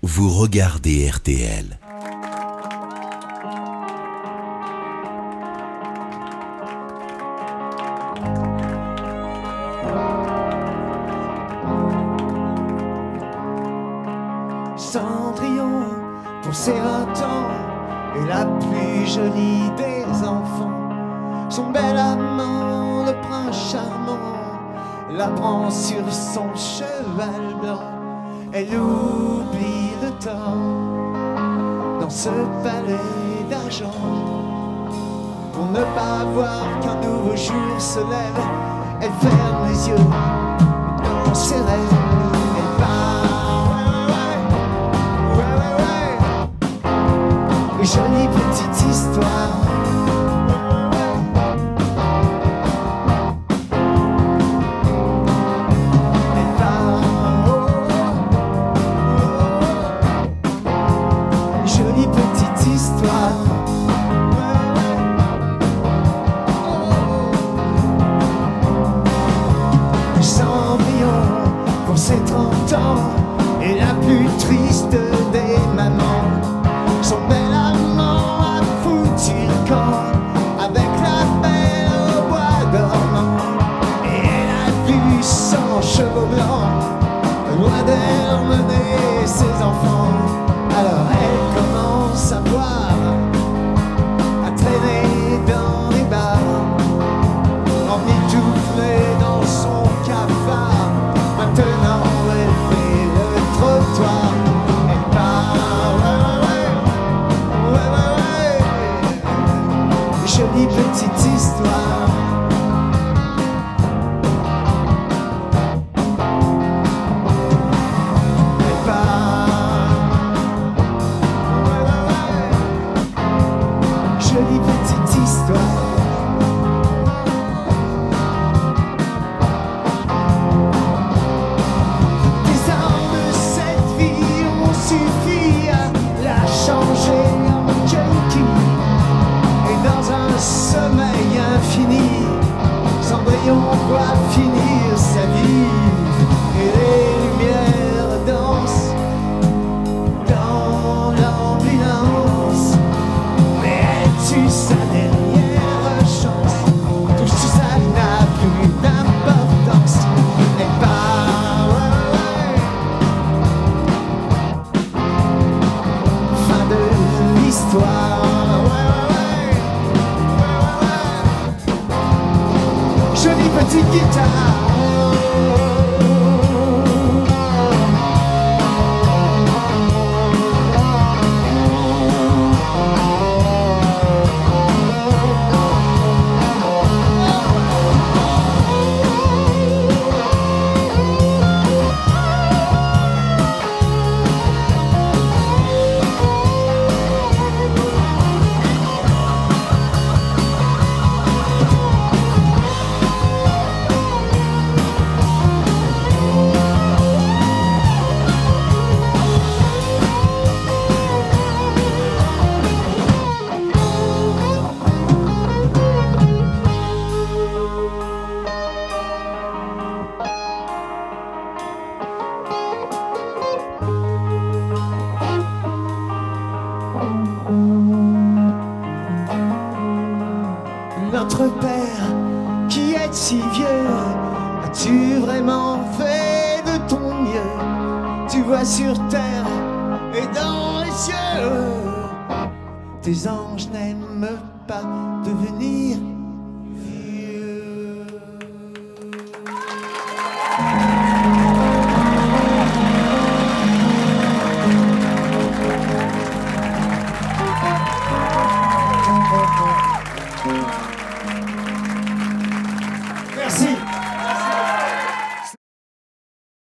vous regardez RTL. Cendrillon, pour ses 20 ans, est la plus jolie des enfants. Son bel amant, le prince charmant, la prend sur son cheval blanc. Elle oublie le temps dans ce palais d'argent pour ne pas voir qu'un nouveau jour se lève. Elle ferme les yeux dans ses rêves. Elle part, ouais. Jolie petite histoire. Ses 30 ans est la plus triste des mamans. Son bel amant a foutu le camp avec la belle au bois dormant. Et elle a vu 100 chevaux blancs loin d'elle emmener ses enfants. Alors elle commence à boire, à traîner dans les bars, emmitouflée dans son cafard. Maintenant elle fait le trottoir. Elle part, ouais. Jolie petite histoire. Elle part, ouais. Jolie petite histoire. Sommeil infini, Cendrillon voit finir sa vie. Et les lumières dansent dans l'ambulance, mais elle tue sa dernière chance. Tout ça n'a plus d'importance. Elle part, ouais. Fin de l'histoire. Jolie petite guitare. Notre père, qui est si vieux, as-tu vraiment fait de ton mieux? Tu vois sur terre et dans les cieux, tes anges n'aiment pas devenir